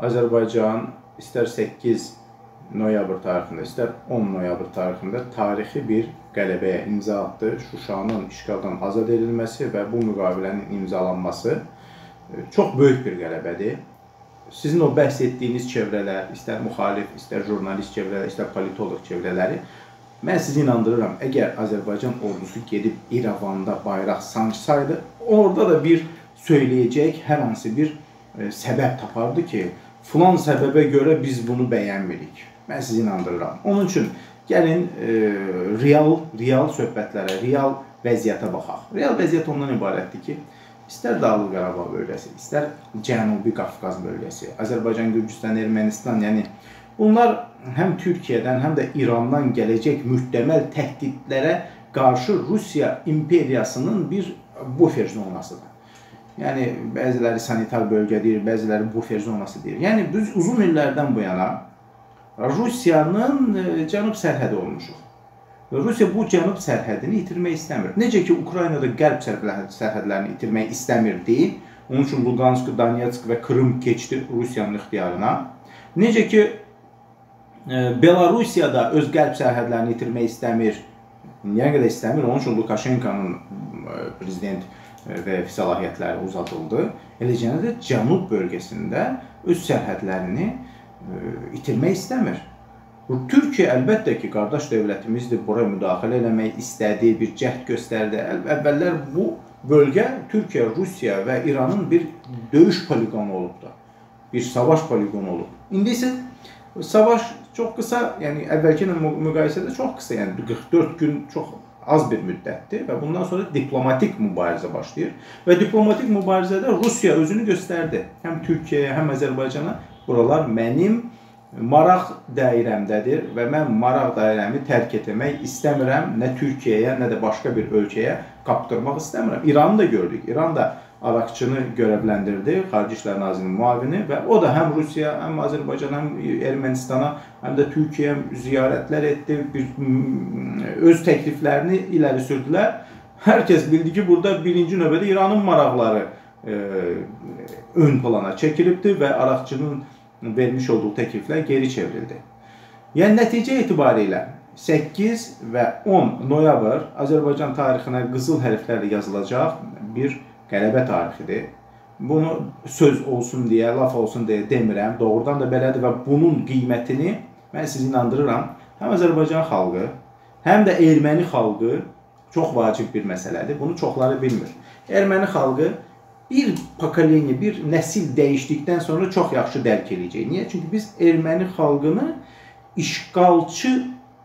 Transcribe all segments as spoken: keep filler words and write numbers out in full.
Azərbaycan istər səkkiz noyabr tarixində, istər on noyabr tarixində tarixi bir qələbəyə imza atdı. Şuşanın işğaldan azad edilməsi və bu müqavilənin imzalanması çox böyük bir qələbədir. Sizin o bəhs etdiyiniz çevrələr, istər müxalif, istər jurnalist çevrələr, istər politolog çevrələri, mən sizi inandırıram, əgər Azərbaycan ordusu gedib İrəvanda bayraq sancsaydı, orada da bir söyləyəcək hər hansı bir e, səbəb tapardı ki, filan səbəbə görə biz bunu bəyənmirik. Mən sizi inandırıram. Onun üçün gəlin e, real, real söhbətlərə, real vəziyyətə baxaq. Real vəziyyət ondan ibarətdir ki, İstər Dağlıq Qarabağ bölgəsi, istər Cənubi Qafqaz bölgəsi, Azərbaycan, Gürcüstan, Ermənistan, yəni bunlar həm Türkiyədən, həm də İrandan gələcək mühtəməl təhdidlərə qarşı Rusiya imperiyasının bir bufer zonasıdır. Yəni bəziləri sanitar bölgə deyir, bəziləri bufer zonası deyir. Yəni biz uzun illərdən bu yana Rusiyanın cənub sərhədi olmuşuq. Rusiya bu cənub sərhədini itirmək istəmir. Necə ki, Ukraynada qərb sərhədlərini itirmək istəmirdi. Onun üçün Lugansk, Donetsk və Krım keçdi Rusiyanın ixtiyarına. Necə ki, Belarusiyada öz qərb sərhədlərini itirmək istəmir. Niyə qədər istəmir? Onun üçün Lukashenkonun prezident və səlahiyyətləri uzadıldı. Eləcə də cənub bölgəsində öz sərhədlərini itirmək istəmir. Türkiyə əlbəttə ki, qardaş dövlətimizdir, buraya müdaxilə eləmək istədi, bir cəhd göstərdi. Əvvəllər bu bölgə Türkiyə, Rusiya və İranın bir döyüş poligonu olubdur. Bir savaş poligonu olub. İndi isə savaş çox qısa, yəni əvvəlki ilə müqayisədə çox qısa, yəni qırx dörd gün çox az bir müddətdir və bundan sonra diplomatik mübarizə başlayır. Və diplomatik mübarizədə Rusiya özünü göstərdi. Həm Türkiyəyə, həm Azərbaycana buralar mənim maraq dairəmdədir və mən maraq dairəmi tərk etmək istəmirəm. Nə Türkiyəyə, nə də başqa bir ölkəyə qaptırmaq istəmirəm. İranı da gördük. İran da Araqçını görevləndirdi, Xarici İşlər Nazirinin müavini və o da həm Rusiya, həm Azərbaycan, həm Ermənistana, həm də Türkiyəyə ziyarətlər etdi, bir, öz təkliflərini iləri sürdülər. Hər kəs bildi ki, burada birinci növbədə İranın maraqları e, ön plana çəkilibdir və Araqçının vermiş olduğu təkliflər geri çevrildi. Yəni, nəticə etibarilə səkkiz və on noyabr Azərbaycan tarixinə qızıl hərflərlə yazılacaq bir qələbə tarixidir. Bunu söz olsun deyə, laf olsun deyə demirəm. Doğrudan da belədir və bunun qiymətini mən sizi inandırıram. Həm Azərbaycan xalqı, həm də erməni xalqı çox vacib bir məsələdir. Bunu çoxları bilmir. Erməni xalqı bir pokoleniya, bir nəsil dəyişdikdən sonra çox yaxşı dərk edəcək. Niyə? Çünki biz erməni xalqını işğalçı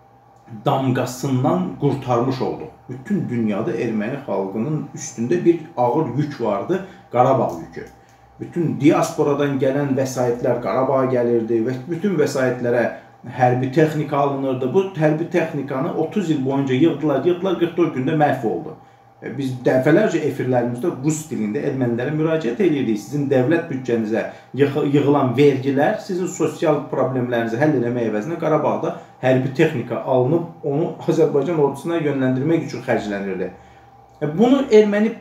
damgasından qurtarmış olduq. Bütün dünyada erməni xalqının üstündə bir ağır yük vardı, Qarabağ yükü. Bütün diasporadan gələn vəsaitlər Qarabağa gəlirdi və bütün vəsaitlərə hərbi texnika alınırdı. Bu hərbi texnikanı otuz il boyunca yığdılar, yığdılar, qırx dörd gündə məhv oldu. Biz dəfələrcə efirlərimizdə rus dilində ermənilərə müraciət edirdik. Sizin dövlət büdcənizə yığılan vergilər sizin sosial problemlərinizi həll eləmək əvəzinə Qarabağda hərbi texnika alınıb, onu Azərbaycan ordusuna yönləndirmək üçün xərclənirdi. Bunu erməni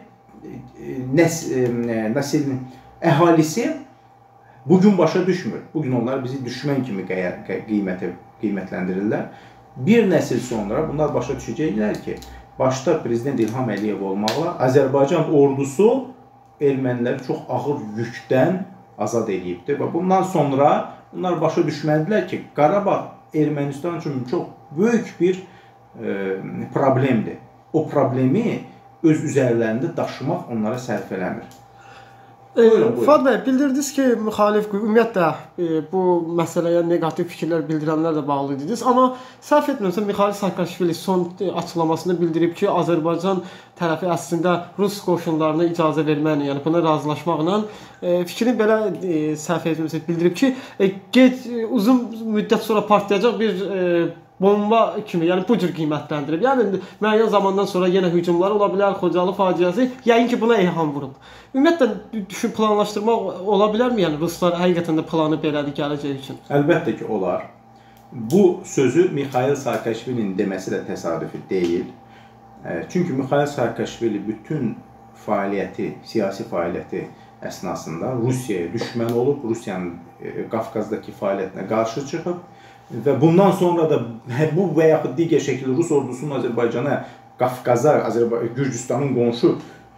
nəslinin əhalisi bugün başa düşmür. Bugün onlar bizi düşmən kimi qiymətləndirirlər. Bir nəsil sonra bunlar başa düşəcəklər ki, başda Prezident İlham Əliyev olmaqla Azərbaycan ordusu erməniləri çox ağır yükdən azad edibdir. Və bundan sonra bunlar başa düşmədilər ki, Qarabağ Ermənistan üçün çox böyük bir e, problemdir. O problemi öz üzərlərində daşımaq onlara sərf eləmir. Fuad bəy, bildirdiniz ki, müxalif ümumiyyətlə e, bu məsələyə negativ fikirlər bildirənlər də bağlı idiniz. Amma səhv etmirəmsə, Mikhail Saakashvili son açıqlamasında bildirib ki, Azərbaycan tərəfi əslində Rus qoşunlarına icazə verməklə, yəni buna razılaşmaqla e, fikrini belə e, səhv etmirəmsə bildirib ki, e, get, e, uzun müddət sonra partlayacaq bir e, bomba kimi, yəni bu cür qiymətləndirib. Yəni müəyyən zamandan sonra yenə hücumlar ola bilər, Xocalı faciəsi, yəqin ki, buna eyham vurub. Ümumiyyətlə düşün planlaşdırmaq ola bilərmi? Yəni Ruslar həqiqətən də planı belədir gələcək üçün. Əlbəttə ki, olar. Bu sözü Mikhail Saakashvilinin deməsi də təsadüfi deyil. Çünki Mikhail Saakashvili bütün fəaliyyəti, siyasi fəaliyyəti əsnasında Rusiyaya düşmən olub, Rusiyanın Qafqazdakı fəaliyyətinə qarşı çıxıb və bundan sonra da bu və yaxud digər şəkildə Rus ordusunun Azərbaycana, Qafqaza, Gürcüstanın qonşu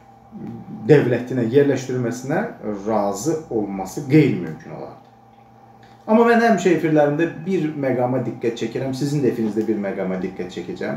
dövlətinə yerləşdirilməsinə razı olması qeyri-mümkün olardı. Amma mən həmişə efirlərimdə bir məqama diqqət çəkirəm, sizin də efirinizdə bir məqama diqqət çəkəcəm.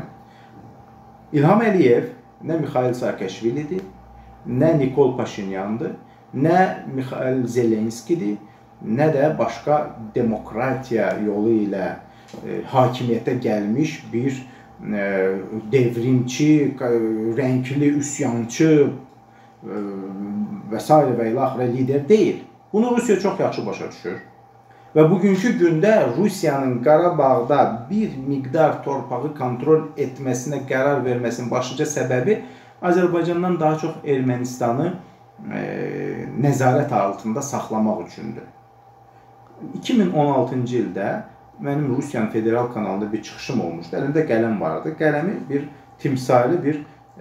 İlham Əliyev nə Mikhail Saakashvilidir, nə Nikol Paşinyandır, nə Mikhail Zelenskidir, nə də başqa demokratiya yolu ilə e, hakimiyyətə gəlmiş bir e, devrimçi, rəngli, üsyançı e, və s. və ilaxirə lider deyil. Bunu Rusiya çox yaxşı başa düşür. Və bugünkü gündə Rusiyanın Qarabağda bir miqdar torpağı kontrol etməsinə qərar verməsinin başlıca səbəbi Azərbaycandan daha çox Ermənistanı e, nəzarət altında saxlamaq üçündür. iki min on altıncı ildə mənim Rusiyanın federal kanalında bir çıxışım olmuşdu. Əlimdə qələm vardı. Qələmi bir timsali bir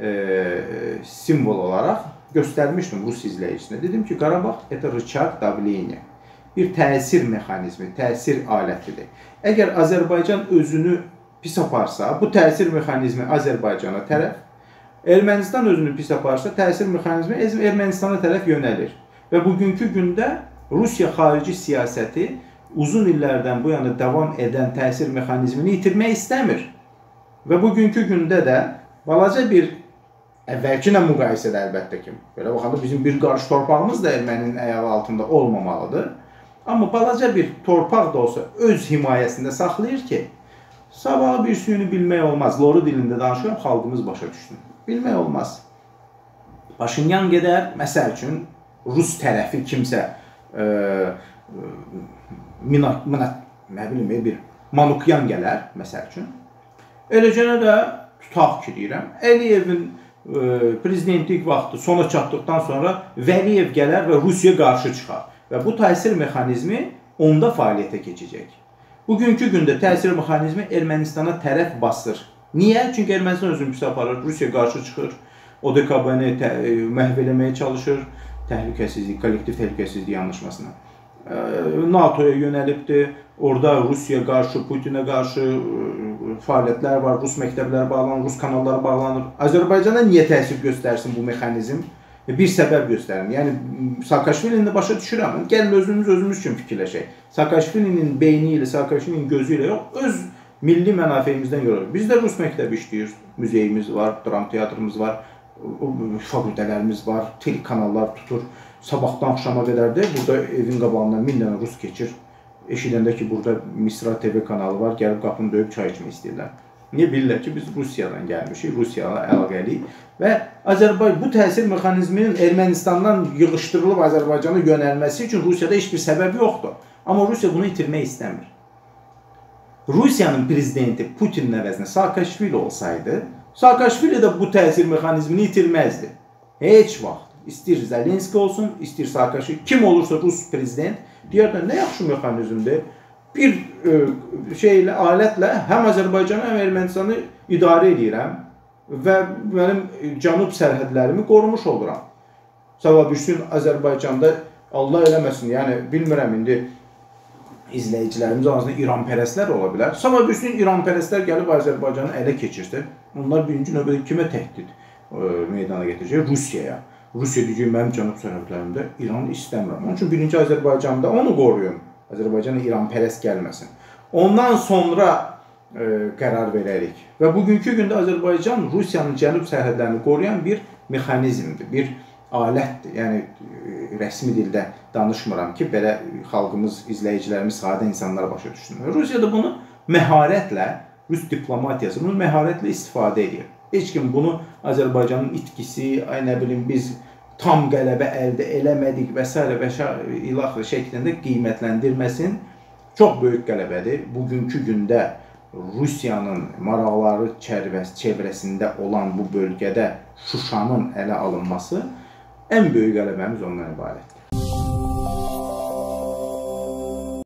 e, simvol olaraq göstərmişdim Rus izləyicisine. Dedim ki, Qarabağ это rычаг давления. Bir təsir mexanizmi, təsir alətidir. Əgər Azərbaycan özünü pis aparsa, bu təsir mexanizmi Azərbaycana tərəf, Ermənistan özünü pis aparsa, təsir mexanizmi Ermənistana tərəf yönəlir. Və bugünkü gündə Rusiya xarici siyasəti uzun illərdən bu yana davam edən təsir mexanizmini itirmək istəmir. Və bugünkü gündə də balaca bir əvvəlkinə müqayisədə əlbəttə ki, belə baxanda bizim bir qarış torpağımız da erməninin əyağı altında olmamalıdır. Amma balaca bir torpaq da olsa öz himayəsində saxlayır ki, sabahı bir suyunu bilmək olmaz. Loru dilində danışıyorum, xalqımız başa düşsün. Bilmək olmaz. Paşinyan gedər, məsəl üçün, Rus tərəfi kimsə e, mina, mina, nə bilim, bir Manukyan gələr, məsəl üçün. Eləcənə də tutaq ki, deyirəm, Əliyevin e, prezidentlik vaxtı sona çatdıqdan sonra Vəliyev gələr və Rusiya qarşı çıxar. Və bu təsir mexanizmi onda fəaliyyətə keçəcək. Bugünkü gündə təsir mexanizmi Ermənistana tərəf basır. Niyə? Çünki Ermənistan özünü pis aparır, Rusiya qarşı çıxır, O D K B-ni məhv eləməyə çalışır, təhlükəsizlik, kollektiv təhlükəsizlik anlaşmasına. NATO'ya yönəlibdir, orada Rusiya qarşı, Putinə qarşı fəaliyyətlər var, Rus məktəbləri bağlanır, Rus kanalları bağlanır. Azərbaycana niyə təsir göstərsin bu mexanizm? Bir səbəb göstərim. Yəni, Saakashvilini başa düşürəm. Gəlin özümüz özümüz üçün fikirləşək. Saakashvilinin beyni ilə, Saakashvilinin gözü ilə yox, öz milli mənafeyimizdən görürük. Bizdə Rus məktəbi işləyir, muzeyimiz var, dram teatrımız var, fakültələrimiz var, telekanallar tutur. Sabahdan axşama qədər də burada evin qabağından min dənə Rus keçir. Eşidəndə ki, burada Misra T V kanalı var, gəlib qapını döyüb çay içmək istəyirlər. Niyə bilirlər ki, biz Rusiyadan gəlmişik, Rusiyayla əlaqəliyik və Azərbaycan bu təsir mexanizminin Ermənistandan yığışdırılıb Azərbaycana yönəlməsi üçün Rusiyada heç bir səbəb yoxdur. Amma Rusiya bunu itirmək istəmir. Rusiyanın prezidenti Putinin əvəzinə Saakashvili olsaydı, Saakashvili də bu təsir mexanizmini itirməzdi. Heç vaxt. İstir Zelenski olsun, istir Saakashvili, kim olursa Rus prezident, deyərdən nə yaxşı mexanizmdir. Bir e, şeylə, alətlə həm Azərbaycanı, həm Ermənistanı idarə edirəm və mənim cənub sərhədlərimi qorumuş oluram. Sabah bir gün Azərbaycanda Allah eləməsin, yəni bilmirəm indi izləyicilərimiz arasında İranpərəstlər ola bilər. Sabah bir gün İranpərəstlər gəlib Azərbaycanı ələ keçirsə, onlar birinci növbədə kimə təhdid e, meydana getirəcək? Rusiyaya. Rusiya deyəcək, mənim cənub sərhədlərimdə İranı istəmirəm. Onun üçün birinci Azərbaycanda onu qoruyun. Azərbaycana İranpərəst gəlməsin. Ondan sonra e, qərar verərik. Və bugünkü gündə Azərbaycan Rusiyanın cənub sərhədlərini qoruyan bir mexanizmdir, bir alətdir. Yəni, e, rəsmi dildə danışmıram ki, belə xalqımız, izləyicilərimiz, sadə insanlar başa düşsünlər. Rusiya da bunu məharətlə, Rus diplomatiyası bunu məharətlə istifadə edir. Heç kim bunu Azərbaycanın itkisi, ay nə bilim, biz tam qələbə əldə eləmədik və s. və ilaxır şəklində qiymətləndirməsin çox böyük qələbədir. Bugünkü gündə Rusiyanın maraqları çevrəsində olan bu bölgədə Şuşanın ələ alınması ən böyük qələbəmiz ondan ibarətdir.